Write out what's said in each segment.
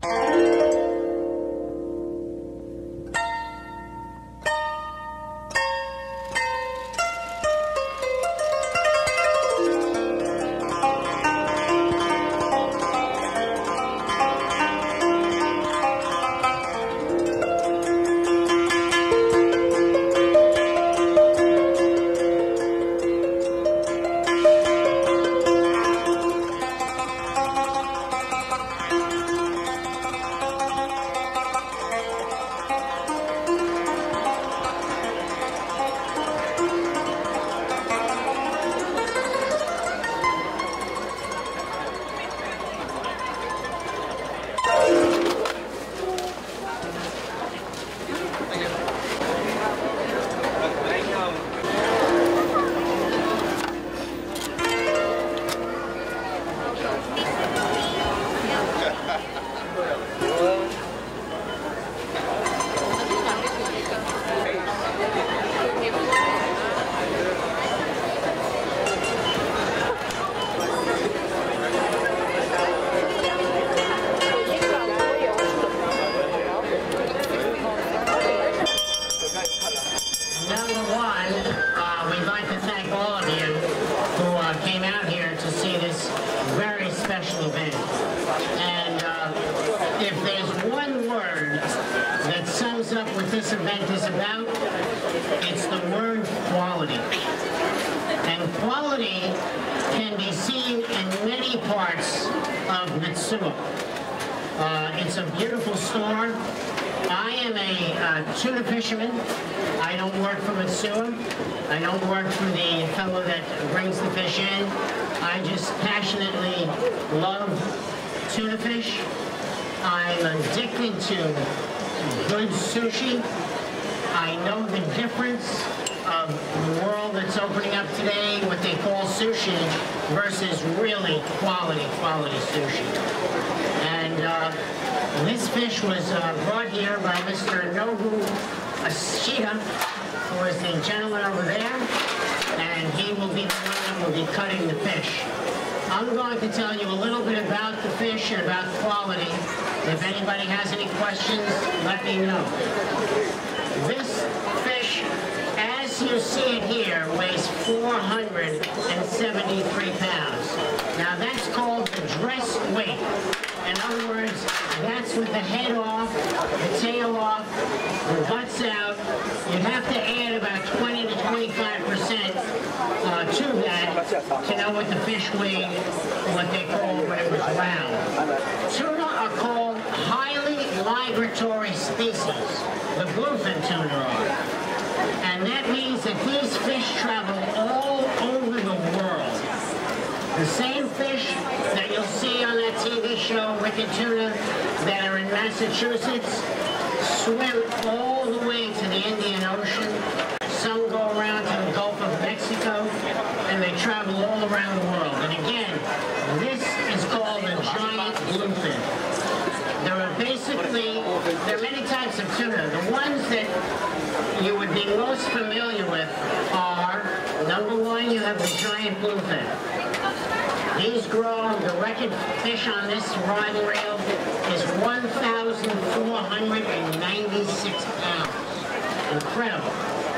This event is about, it's the word quality. And quality can be seen in many parts of Mitsuwa. It's a beautiful store. I am a tuna fisherman. I don't work for Mitsuwa. I don't work for the fellow that brings the fish in. I just passionately love tuna fish. I'm addicted to good sushi. I know the difference of the world that's opening up today, what they call sushi, versus really quality sushi. And this fish was brought here by Mr. Nobu Ishida, who is the gentleman over there, and he will be the one that will be cutting the fish. I'm going to tell you a little bit about the fish and about quality. If anybody has any questions, let me know. This fish, as you see it here, weighs 473 pounds. Now that's called the dress weight. In other words, that's with the head off, the tail off, the guts out. You have to add about 20 to 25% to that to know what the fish weighed, what they call when it was round. Tuna are called highly migratory species. The bluefin tuna are. And that means that these fish travel all over the world. The same fish that you'll see on that TV show, Wicked Tuna, that are in Massachusetts, swim all the way to the Indian Ocean. Some go around to the Gulf of Mexico, and they travel all around the world. And again, this is called a giant bluefin. There are many types of tuna. The ones that you would be most familiar with are, number one, you have the giant bluefin. These grow, the record fish on this rod and reel is 1,496 pounds. Incredible.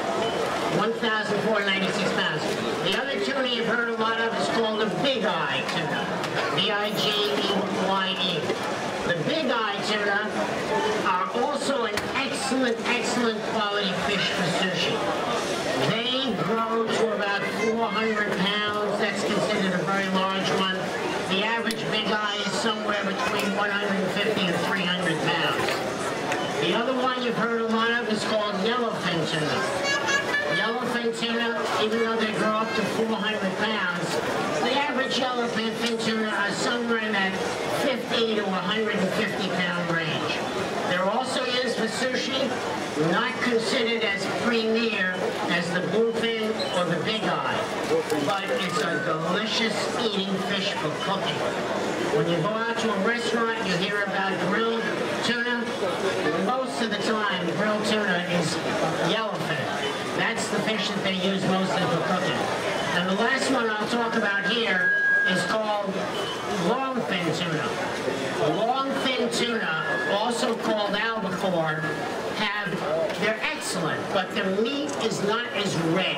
1,496 pounds. The other tuna you've heard a lot of is called a big eye tuna. B-I-G-E-Y-E. The big eye tuna are also an excellent quality fish for sushi. They grow to about 400 pounds. That's considered a very large one. The average big eye is somewhere between 150 and 300 pounds. The other one you've heard a lot of is called yellowfin tuna. Yellowfin tuna, even though they grow up to 400 pounds, the average yellowfin tuna are somewhere in that 50 to 150 pound range. They're also used for sushi, not considered as premier as the bluefin or the big eye, but it's a delicious eating fish for cooking. When you go out to a restaurant, you hear about grilled tuna. Most of the time, grilled tuna is yellowfin. That's the fish that they use mostly for cooking. And the last one I'll talk about here is called longfin tuna. Longfin tuna, also called albacore, they're excellent, but the meat is not as red.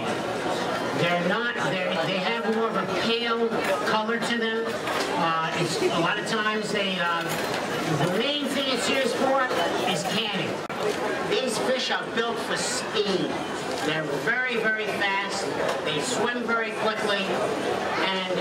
They have more of a pale color to them. A lot of times the main thing it's used for is canning. These fish are built for speed. They're very, very fast. They swim very quickly, and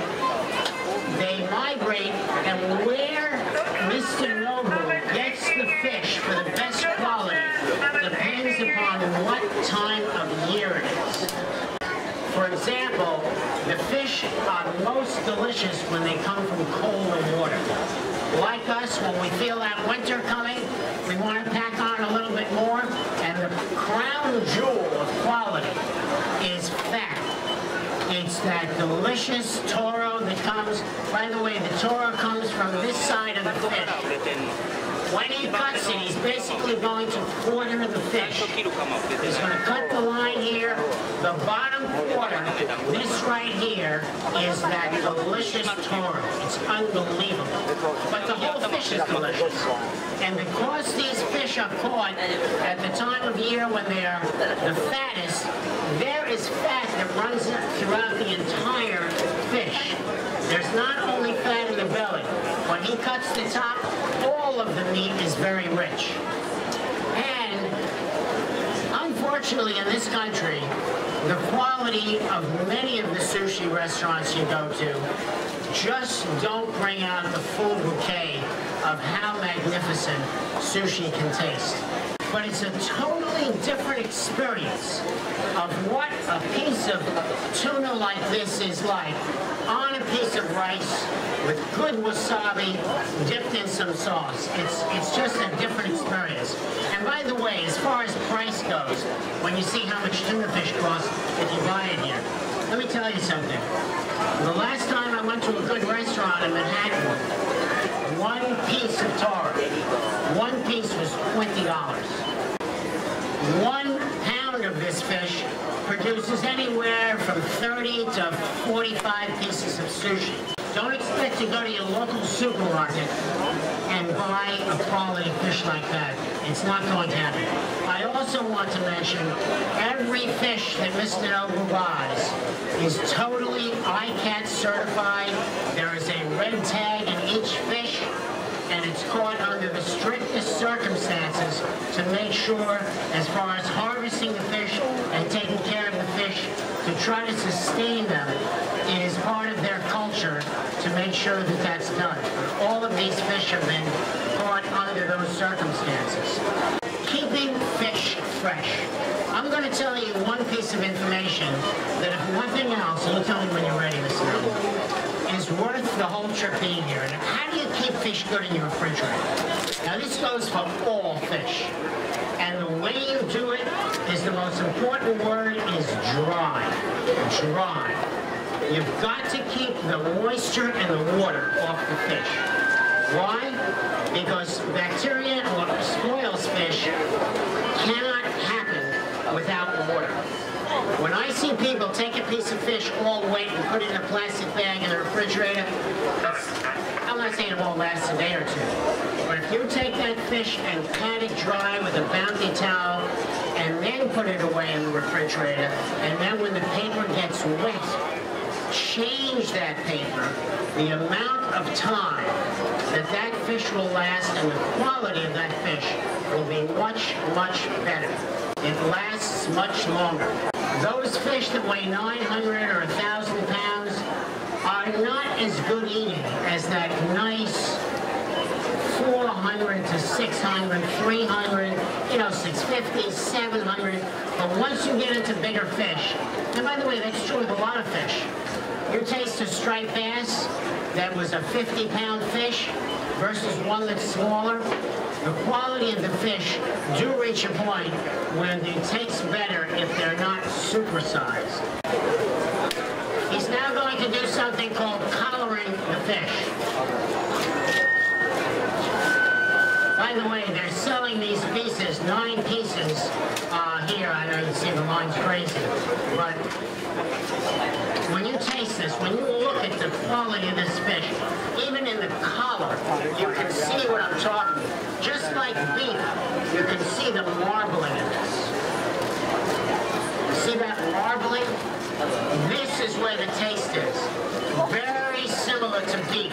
they migrate. And where Mr. Nobu gets the fish for the best quality depends upon what time of year it is. For example, the fish are most delicious when they come from colder water. Like us, when we feel that winter coming, we want to pack on a little bit more, and the crown jewel of quality is fat. It's that delicious toro that comes. By the way, the toro comes from this side of the fish. When he cuts it, he's basically going to quarter the fish. He's going to cut the line here. The bottom quarter, this right here, is that delicious toro. It's unbelievable. But the whole fish is delicious. And because these fish are caught at the time of year when they are the fattest, there is fat that runs throughout the entire fish. There's not only fat in the belly. When he cuts the top, all of the meat is very rich. And unfortunately in this country, the quality of many of the sushi restaurants you go to just don't bring out the full bouquet of how magnificent sushi can taste. But it's a totally different experience of what a piece of tuna like this is like on a piece of rice with good wasabi dipped in some sauce. It's just a different experience. And by the way, as far as price goes, when you see how much tuna fish costs if you buy it here, let me tell you something. The last time I went to a good restaurant in Manhattan, one piece of taro, one piece was $20. 1 pound of this fish produces anywhere from 30 to 45 pieces of sushi. Don't expect to go to your local supermarket and buy a quality fish like that. It's not going to happen. I also want to mention every fish that Mr. Nobu buys is totally ICAT certified. There is a red tag in each fish, and it's caught under the strictest circumstances to make sure, as far as harvesting the fish and taking care of the fish, to try to sustain them, it is part of their culture to make sure that that's done. All of these fish have been caught under those circumstances. Keeping fish fresh. I'm going to tell you one piece of information that, if nothing else, and you tell me when you're ready, Mr. Nobu, is worth the whole trip being here. And how do you keep fish good in your refrigerator? Now this goes for all fish. And the way you do it is, the most important word is dry. Dry. You've got to keep the moisture and the water off the fish. Why? Because bacteria or spoils fish cannot happen without water. When I see people take a piece of fish all wet and put it in a plastic bag in the refrigerator, I'm not saying it won't last a day or two, but if you take that fish and pat it dry with a Bounty towel and then put it away in the refrigerator, and then when the paper gets wet, change that paper, the amount of time that fish will last and the quality of that fish will be much, much better. It lasts much longer. Those fish that weigh 900 or 1,000 pounds are not as good eating as that nice 400 to 600, 300, 650, 700. But once you get into bigger fish, and by the way, that's true with a lot of fish. You taste a striped bass that was a 50-pound fish versus one that's smaller. The quality of the fish do reach a point where they taste better if they're not supersized. He's now going to do something called collaring the fish. By the way, they're selling these pieces, 9 pieces here. I know you see the line's crazy, but when you taste freshness, when you look at the quality of this fish, even in the color, you can see what I'm talking about. Just like beef, you can see the marbling in this. See that marbling? This is where the taste is. Very similar to beef.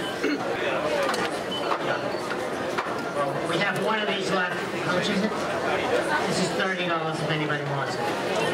We have one of these left. How much is it? This is $30 if anybody wants it.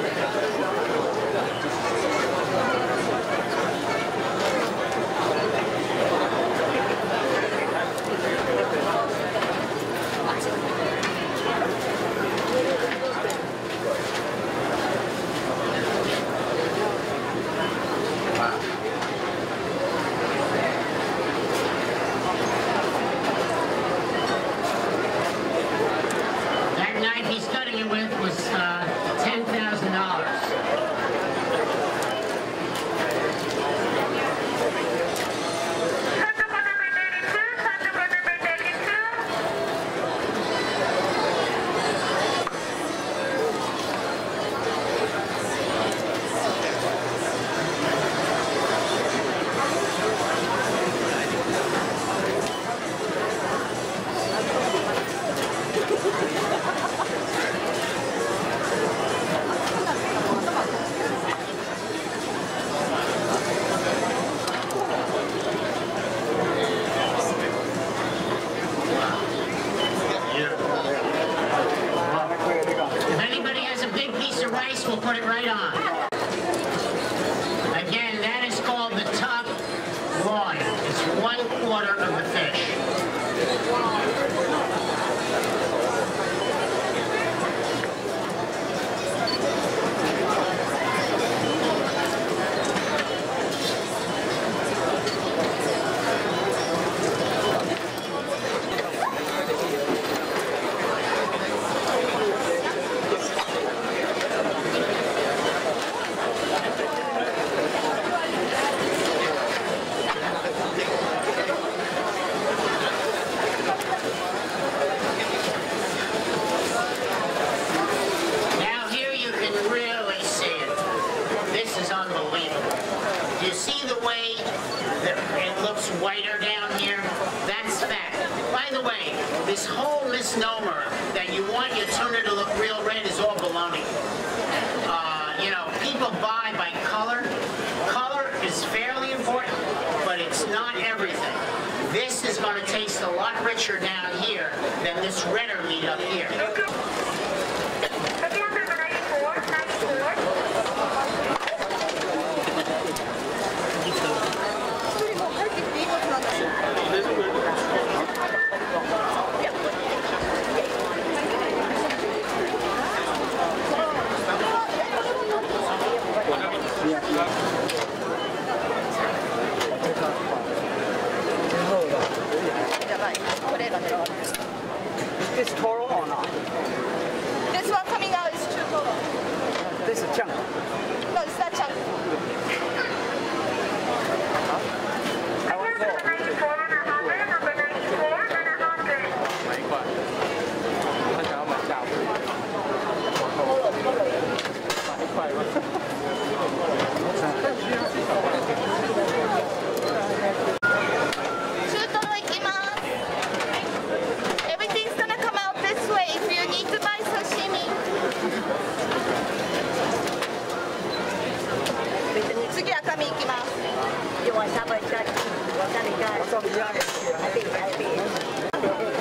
We'll put it right on. Again, that is called the top loin. It's 1/4 of the fish. Whiter down here, that's fat. By the way, this whole misnomer that you want your tuna to look real red is all baloney. You know, people buy by color. Color is fairly important, but it's not everything. This is going to taste a lot richer down here than this redder meat up here. Is this total or not? This one coming out is 2 total. This is chunk. No, it's not chunk. I want to go. 他想要买下午。买1块吗？ Everything's gonna come out this way if you need to buy sashimi. 次赤身いきます。 要我稍微加，我加你加。 我这里加一些。 I think.